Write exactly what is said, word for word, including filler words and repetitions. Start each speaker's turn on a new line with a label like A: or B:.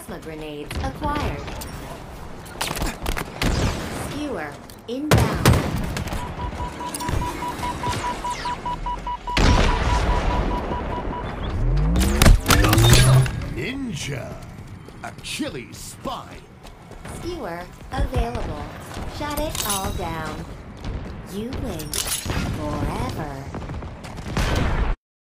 A: Plasma grenades acquired. Skewer inbound.
B: Ninja. Achilles spine.
A: Skewer available. Shut it all down. You wait forever.